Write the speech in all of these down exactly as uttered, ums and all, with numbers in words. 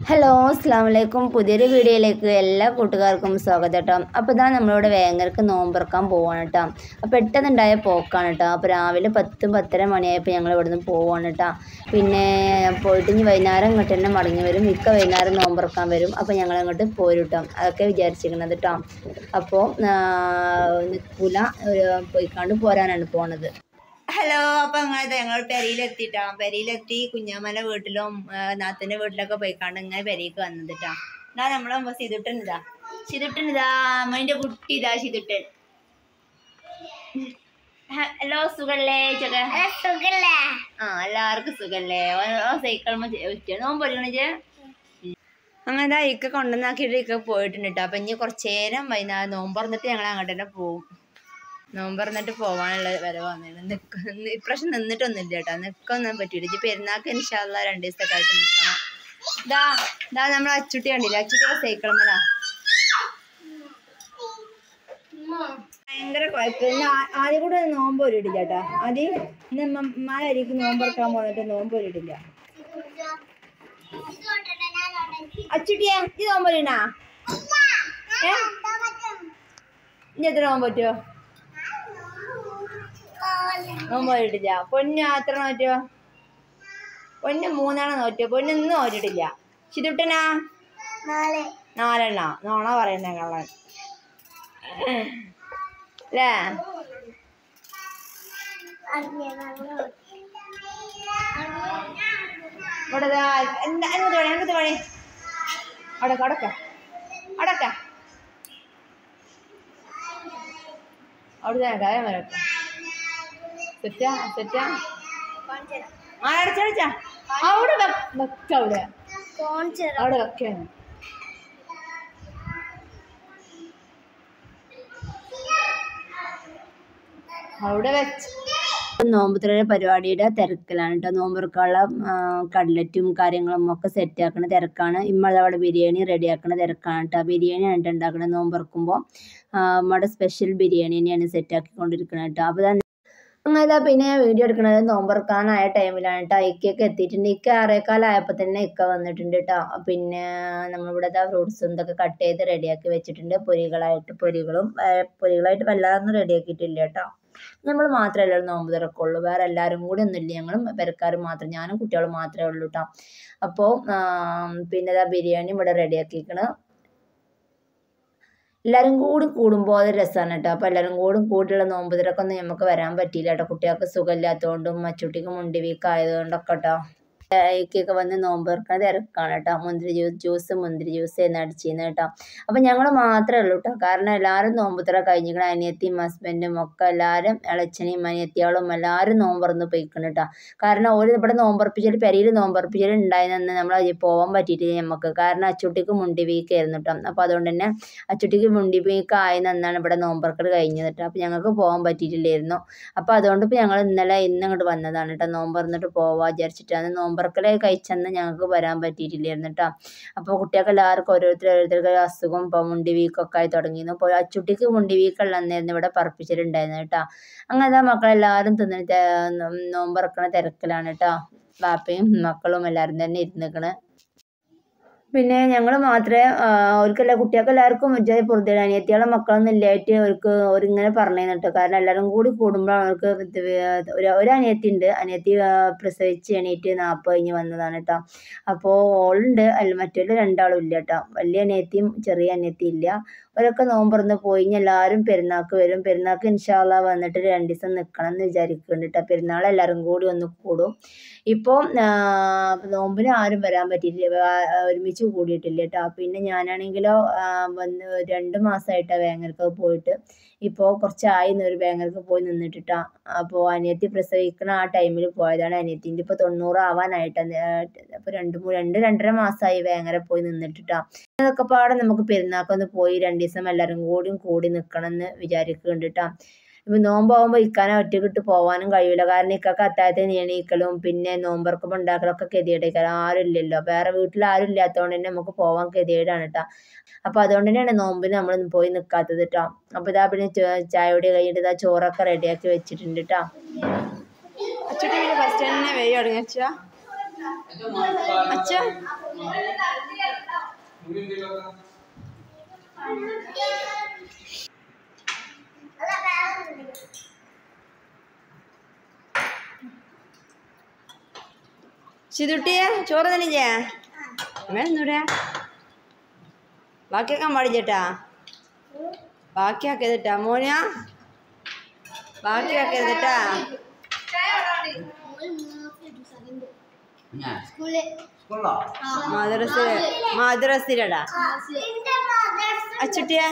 Hello അസ്സലാമലൈക്കും. പുതിയൊരു വീഡിയോയിലേക്ക് എല്ലാ കൂട്ടുകാർക്കും സ്വാഗതം കേട്ടോ. അപ്പോൾ ഇതാ നമ്മളിവിടെ വേങ്ങർക്ക് നോമ്പറക്കാൻ പോവാണ് കേട്ടോ. അപ്പോൾ പെട്ടെന്നുണ്ടായ പോക്കാണ് കേട്ടോ. അപ്പോൾ രാവിലെ പത്തും പത്തര മണിയായപ്പോൾ ഞങ്ങൾ ഇവിടെ നിന്ന് പോവാണ് കേട്ടോ. പിന്നെ പോയിട്ട് ഇനി വൈകുന്നേരം ഇങ്ങോട്ട് തന്നെ മടങ്ങി വരും. മിക്ക വൈകുന്നേരം നോമ്പറക്കാൻ വരും. അപ്പോൾ ഞങ്ങൾ അങ്ങോട്ട് പോരും കേട്ടോ. അതൊക്കെ വിചാരിച്ചിരിക്കുന്നത് കേട്ടോ. അപ്പോൾ നിൽക്കില്ല, പോയിക്കാണ്ട് പോരാനാണ് പോണത്. ഹലോ, അപ്പം അങ്ങനെ ഞങ്ങൾ പെരയിലെത്തിട്ടാ. പെരയിലെത്തി കുഞ്ഞാമ്മൻ്റെ വീട്ടിലും നാത്തൻ്റെ വീട്ടിലൊക്കെ പോയിക്കാണ്ട് ഇങ്ങനെ പെരയ്ക്ക് വന്നത് കേട്ടോ. എന്നാ നമ്മളെ സിതുട്ടൻ ഇതാ സിതുട്ടൻ ഇതാ അമ്മേൻ്റെ കുട്ടി ഇതാ സിതുട്ടൻ. ഹലോ, സുഖല്ലേ ചേട്ടാ? ആ, എല്ലാവർക്കും സുഖല്ലേ? സൈക്കിൾ നോമ്പൊരുങ്ങണേ. അങ്ങനെ ഇക്ക കൊണ്ടുവന്നാക്കിയിട്ട് ഇക്ക പോയിട്ടുണ്ട് കേട്ടോ. അപ്പം ഇനി കുറച്ച് നേരം വൈകുന്നേരം നോമ്പ് തുറന്നിട്ട് ഞങ്ങൾ അങ്ങോട്ട് തന്നെ പോവും. നോമ്പ് തുറന്നിട്ട് പോകാനുള്ള വരെ വന്നിരുന്നു. നിൽക്ക ഇപ്രാവശ്യം നിന്നിട്ടൊന്നുമില്ല കേട്ടോ. നിൽക്കൊന്നും പറ്റൂല. ഇജ്ജ് പെരുന്നാൾക്ക് ഇൻഷാ അല്ലാഹ് രണ്ട് ദിവസത്തെ ആയിട്ട് നിൽക്കണം. ഇതാ ഇതാ നമ്മൾ അച്ചുട്ടി കണ്ടില്ല? അച്ചുട്ടിയുടെ സൈക്കിൾ മേലാ ഭയങ്കര കുഴപ്പമില്ല. ആദ്യം കൂടെ നോമ്പ് ഒരിടില്ല കേട്ടോ. ആദ്യം ഇന്ന് മാരായിരിക്കും നോമ്പ് തുറക്കാൻ പോന്നിട്ട് നോമ്പ് ഒരിടില്ല. അച്ചുട്ടിയെ ഇത് നോമ്പ് ഒരിടാ? ഏ ഇനി എത്ര നോമ്പ് പറ്റുമോ? നോമ്പ് നോറ്റിട്ടില്ല. പൊന്ന് എത്ര നോറ്റോ? പൊന്ന് മൂന്നെണ്ണം നോറ്റോ? പൊന്ന് ഇന്ന് നോറ്റിട്ടില്ല. ചിരുട്ടനാ നാലെണ്ണ. നോണ പറയുന്ന കള്ളൻ അല്ലേ? ഇവിടെ എന്താ അങ്ങനത്തെ പണി അങ്ങനത്തെ പണി അടക്ക അടക്ക അടക്ക അവിടെ തന്നെ കാര്യം വരട്ടെ. സെറ്റാ സെറ്റാ ആ അടച്ചടിച്ചാ അവിടെ വെക്ക. അവിടെ അവിടെ വെക്കാണ്. അവിടെ വെച്ച് നോമ്പുതുറ പരിപാടിയുടെ തിരക്കിലാണ് കേട്ടോ. നോമ്പുറക്കാനുള്ള കട്ലറ്റും കാര്യങ്ങളും ഒക്കെ സെറ്റാക്കണ തിരക്കാണ്. ഇമ്മളെ അവിടെ ബിരിയാണി റെഡിയാക്കണ തിരക്കാണ് കേട്ടോ. ബിരിയാണി ആയിട്ട് ഉണ്ടാക്കണത് നോമ്പുറക്കുമ്പോൾ നമ്മുടെ സ്പെഷ്യൽ ബിരിയാണി തന്നെയാണ് സെറ്റാക്കിക്കൊണ്ടിരിക്കുന്നത് കേട്ടോ. അപ്പോൾ അങ്ങനെ പിന്നെ വീഡിയോ എടുക്കുന്നത് നോമ്പറക്കാനായ ടൈമിലാണ് കേട്ടോ. ഇക്കയൊക്കെ എത്തിയിട്ടുണ്ട്. ഇക്ക ആറേക്കാലായപ്പോൾ തന്നെ ഇക്ക വന്നിട്ടുണ്ട് കേട്ടോ. പിന്നെ നമ്മളിവിടെ ഫ്രൂട്ട്സും ഇതൊക്കെ കട്ട് ചെയ്ത് റെഡിയാക്കി വെച്ചിട്ടുണ്ട്. പൊരികളായിട്ട് പൊരികളും പൊരികളായിട്ട് വല്ലാതൊന്നും റെഡിയാക്കിയിട്ടില്ല കേട്ടോ. നമ്മൾ മാത്രമല്ല നോമ്പ് തുറക്കുള്ളൂ, വേറെ എല്ലാവരും കൂടി ഒന്നുമില്ല. ഞങ്ങളും പെരക്കാരും മാത്രം, ഞാനും കുട്ടികളും മാത്രമേ ഉള്ളൂ കേട്ടോ. അപ്പോൾ പിന്നെ ഇതാ ബിരിയാണി ഇവിടെ റെഡിയാക്കിയിരിക്കണം. എല്ലാവരും കൂടി കൂടുമ്പോൾ അത് രസമാണ് കേട്ടോ. അപ്പോൾ എല്ലാവരും കൂടും കൂടിയുള്ള നോമ്പ് തുറക്കൊന്നും നമുക്ക് വരാൻ പറ്റിയില്ല കേട്ടോ. കുട്ടികൾക്ക് സുഖമില്ലാത്തതുകൊണ്ടും മച്ചുട്ടിക്ക് മുണ്ടി വീക്ക് ആയതുകൊണ്ടൊക്കെ കേട്ടോ. ഇക്കൊക്കെ വന്ന് നോമ്പ് തുറക്കാൻ തിരക്കാണ് കേട്ടോ. മുന്തിരി ജ്യൂസ് ജ്യൂസ് മുന്തിരി ജ്യൂസ് എന്ന് അടിച്ചിരുന്നു കേട്ടോ. അപ്പം ഞങ്ങൾ മാത്രമേ ഉള്ളൂ കേട്ടോ. കാരണം എല്ലാവരും നോമ്പ് തുറ കഴിഞ്ഞിരിക്കണം. അനിയത്തിയും ഹസ്ബൻഡും ഒക്കെ എല്ലാവരും ഇളച്ചനെയും അനിയത്തിയാളും എല്ലാവരും നോമ്പറന്ന് പോയിക്കണം കേട്ടോ. കാരണം ഒരു ഇവിടെ നോമ്പറപ്പിച്ചാൽ പെരയിൽ നോമ്പറപ്പിച്ചാൽ ഉണ്ടായിരുന്നെന്ന് നമ്മൾ പോകാൻ പറ്റിയിട്ടില്ല നമുക്ക്. കാരണം അച്ചുട്ടിക്ക് മുണ്ടി വീക്കായിരുന്നു കേട്ടോ. അപ്പോൾ അതുകൊണ്ട് തന്നെ അച്ചുട്ടിക്ക് മുണ്ടി വീക്ക് ആയെന്നാണ് ഇവിടെ നോമ്പറക്കൽ കഴിഞ്ഞത് കേട്ടോ. അപ്പോൾ ഞങ്ങൾക്ക് പോകാൻ പറ്റിയിട്ടില്ലായിരുന്നു. അപ്പോൾ അതുകൊണ്ട് ഇപ്പോൾ ഞങ്ങൾ ഇന്നലെ ഇന്ന് ഇങ്ങോട്ട് വന്നതാണ് കേട്ടോ. നോമ്പറന്നിട്ട് പോവാൻ വിചാരിച്ചിട്ടാണ്. നോമ്പറക്കൽ കഴിച്ചെന്ന് ഞങ്ങൾക്ക് വരാൻ പറ്റിയിട്ടില്ലായിരുന്നു കേട്ടോ. അപ്പോൾ കുട്ടികൾക്ക് എല്ലാവർക്കും ഓരോരുത്തർ ഓരോരുത്തർക്ക് അസുഖം ഇപ്പോൾ മുണ്ടി വീക്കൊക്കെ ആയി തുടങ്ങിയിരുന്നു. അപ്പോൾ അച്ചുട്ടിക്ക് മുണ്ടി വീക്കുള്ള അന്നായിരുന്നു ഇവിടെ പറപ്പിച്ചിട്ടുണ്ടായിരുന്നു കേട്ടോ. അങ്ങനെ മക്കളെല്ലാവരും തിന്നിട്ട് നോമ്പറക്കണ തിരക്കിലാണ് കേട്ടോ. ബാപ്പയും മക്കളും എല്ലാവരും തന്നെ ഇരുന്നിക്കണ്. പിന്നെ ഞങ്ങൾ മാത്രമേ അവർക്കെല്ലാ കുട്ടികൾക്ക് എല്ലാവർക്കും വിജയ പൊറുതിയാണ്. അനിയത്തിയാളെ മക്കളൊന്നും ഇല്ലായിട്ട് അവർക്ക് അവരിങ്ങനെ പറഞ്ഞു കേട്ടോ. കാരണം എല്ലാവരും കൂടി കൂടുമ്പോഴാണ് അവർക്ക് ഒരു ഒരു അനിയത്തി ഉണ്ട്. അനിയത്തി പ്രസവിച്ച് എണീറ്റ് നാൽപ്പത് കഴിഞ്ഞ് വന്നതാണ് കേട്ടോ. അപ്പോൾ ഓളുണ്ട്, അല്ല മറ്റൊരു രണ്ടാളും ഇല്ല കേട്ടോ. വലിയ അനിയത്തിയും ചെറിയ അനിയത്തിയും ഇല്ല. അവരൊക്കെ നോമ്പറന്ന് പോയി. ഇനി എല്ലാവരും പെരുന്നാൾക്ക് വരും. പെരുന്നാൾക്ക് ഇൻഷാ അല്ലാഹ് വന്നിട്ട് രണ്ട് ദിവസം നിൽക്കണം എന്ന് വിചാരിക്കുന്നുണ്ട് കേട്ടോ. പെരുന്നാൾ എല്ലാവരും കൂടി ഒന്ന് കൂടും. ഇപ്പോൾ നോമ്പിന് ആരും വരാൻ പറ്റിയിട്ടില്ല, ഒരുമിച്ച് കൂടിയിട്ടില്ല കേട്ടോ. പിന്നെ ഞാനാണെങ്കിലോ വന്ന് രണ്ട് മാസമായിട്ടാണ് വേങ്ങരക്ക് പോയിട്ട്. ഇപ്പോൾ കുറച്ചായി ഒരു വേങ്ങരക്ക് പോയി നിന്നിട്ടാ. അപ്പോൾ അനിയത്തി പ്രസവിക്കുന്ന ആ ടൈമിൽ പോയതാണ്. അനിയത്തിൻ്റെ ഇപ്പോൾ തൊണ്ണൂറ് ആവാനായിട്ട്. അപ്പോൾ രണ്ട് രണ്ട് രണ്ടര മാസമായി വേങ്ങര പോയി നിന്നിട്ടാ. അതൊക്കെ പാടെ നമുക്ക് പെരുന്നാക്കൊന്ന് പോയി രണ്ട് ദിവസം എല്ലാവരും കൂടിയും കൂടി നിൽക്കണം എന്ന് വിചാരിക്കുന്നുണ്ട് കേട്ടോ. ഇപ്പം നോമ്പാകുമ്പോൾ ഇക്കാനെ ഒറ്റക്കിട്ട് പോകാനും കഴിയില്ല. കാരണം ഇക്കൊക്കെ അത്താഴത്തിന് എണീക്കലും പിന്നെ നോമ്പറക്കുമ്പോൾ ഉണ്ടാക്കലൊക്കെ ഗതികേടേക്കാരം. ആരും ഇല്ലല്ലോ, വേറെ വീട്ടിൽ ആരും ഇല്ലാത്തതുകൊണ്ട് തന്നെ നമുക്ക് പോകാൻ ഗതികേടാണ് കേട്ടോ. അപ്പോൾ അതുകൊണ്ട് തന്നെയാണ് നോമ്പിന് നമ്മൾ പോയി നിൽക്കാത്തത് കേട്ടോ. അപ്പോൾ ഇതാ പിന്നെ ചായയോടെ കഴിഞ്ഞിട്ട് ഇതാ ചോറൊക്കെ റെഡിയാക്കി വെച്ചിട്ടുണ്ട് കേട്ടോ. അച്ഛൻ്റെ ഫസ്റ്റ് തന്നെ വെയ്യ തുടങ്ങി അച്ഛ അച്ഛ സിതുട്ടിയെ ചോറ് തന്നില്ലേ അങ്ങനെ ഒന്നൂടെ ബാക്കിയാക്കാൻ പാടില്ലേട്ടാ ബാക്കിയാക്കരുതട്ടാ മോനിയ ബാക്കിയാക്കരുതട്ടാ മദ്രസ മദ്രസിലടാ അച്ചുട്ടിയെ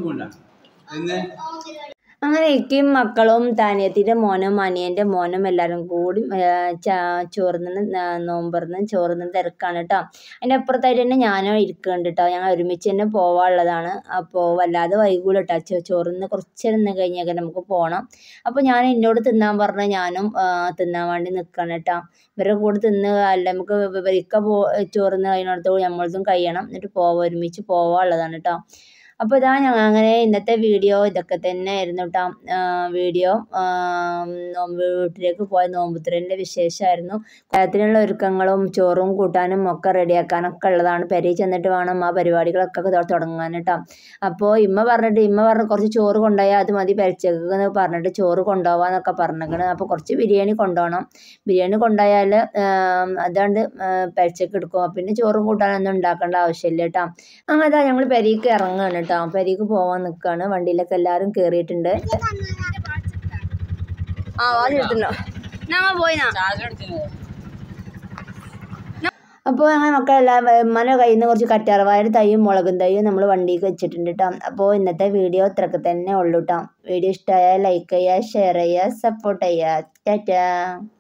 അങ്ങനെ ഇക്കും മക്കളും താനിയത്തിൻ്റെ മോനും അനിയൻ്റെ മോനും എല്ലാവരും കൂടി ചോറുന്ന് നോമ്പറന്ന് ചോറുന്ന് തിരക്കാണ് കേട്ടോ. അതിൻ്റെ അപ്പുറത്തായിട്ട് തന്നെ ഞാനും ഇരിക്കുന്നുണ്ട് കേട്ടോ. ഞങ്ങൾ ഒരുമിച്ച് തന്നെ പോകാനുള്ളതാണ്. അപ്പോൾ വല്ലാതെ വൈകൂല കേട്ടോ. ചോറുന്ന് കുറച്ച് നിന്ന് കഴിഞ്ഞാൽ നമുക്ക് പോകണം. അപ്പോൾ ഞാൻ എന്നോട് തിന്നാൻ പറഞ്ഞ് ഞാനും തിന്നാൻ വേണ്ടി നിൽക്കണം കേട്ടോ. ഇവരുടെ കൂടെ തിന്ന് അല്ല നമുക്ക് ഇക്ക പോ ചോറുന്ന് കഴിയുന്നിടത്തോളം നമ്മളതും കഴിയണം. എന്നിട്ട് പോവാം ഒരുമിച്ച് പോകാനുള്ളതാണ് കേട്ടോ. അപ്പോൾ ഇതാ ഞങ്ങൾ അങ്ങനെ ഇന്നത്തെ വീഡിയോ ഇതൊക്കെ തന്നെ ആയിരുന്നു കേട്ടോ. വീഡിയോ നോമ്പ് വീട്ടിലേക്ക് പോയ നോമ്പുത്തുരൻ്റെ വിശേഷമായിരുന്നു. കാര്യത്തിനുള്ള ഒരുക്കങ്ങളും ചോറും കൂട്ടാനും ഒക്കെ റെഡിയാക്കാനൊക്കെ ഉള്ളതാണ്. പെരയിൽ ചെന്നിട്ട് വേണം ആ പരിപാടികളൊക്കെ തുടങ്ങാൻ കേട്ടോ. അപ്പോൾ ഇമ്മ പറഞ്ഞിട്ട് ഇമ്മ പറഞ്ഞ് കുറച്ച് ചോറ് കൊണ്ടുപോയാൽ അത് മതി പെരച്ചേക്ക് പറഞ്ഞിട്ട് ചോറ് കൊണ്ടുപോകാന്നൊക്കെ പറഞ്ഞേക്കണ്. അപ്പോൾ കുറച്ച് ബിരിയാണി കൊണ്ടുപോകണം. ബിരിയാണി കൊണ്ടുപോയാൽ അതാണ്ട് പെരച്ചേക്ക് എടുക്കും. പിന്നെ ചോറും കൂട്ടാനൊന്നും ഉണ്ടാക്കേണ്ട ആവശ്യമില്ല കേട്ടോ. അങ്ങനെ ഞങ്ങൾ പെരയ്ക്ക് ഇറങ്ങുകയാണ് കേട്ടോ. പെരയ്ക്ക് പോകാൻ നിൽക്കുകയാണ്. വണ്ടിയിലൊക്കെ എല്ലാവരും കയറിയിട്ടുണ്ട്. ആ വാലെടുത്തുണ്ടോ ഞങ്ങൾ പോയിനാ. അപ്പോൾ അങ്ങനെ മക്കളെല്ലാം ഉമ്മൻ്റെ കയ്യിൽ നിന്ന് കുറച്ച് കറ്റാർവാഴയുടെ തൈയും മുളകും തൈയും നമ്മൾ വണ്ടിക്ക് വെച്ചിട്ടുണ്ട് കേട്ടോ. അപ്പോൾ ഇന്നത്തെ വീഡിയോ ഇത്രയൊക്കെ തന്നെ ഉള്ളൂ കേട്ടോ. വീഡിയോ ഇഷ്ടമായാൽ ലൈക്ക് ചെയ്യുക, ഷെയർ ചെയ്യുക, സപ്പോർട്ട് ചെയ്യുക. ടാറ്റാ.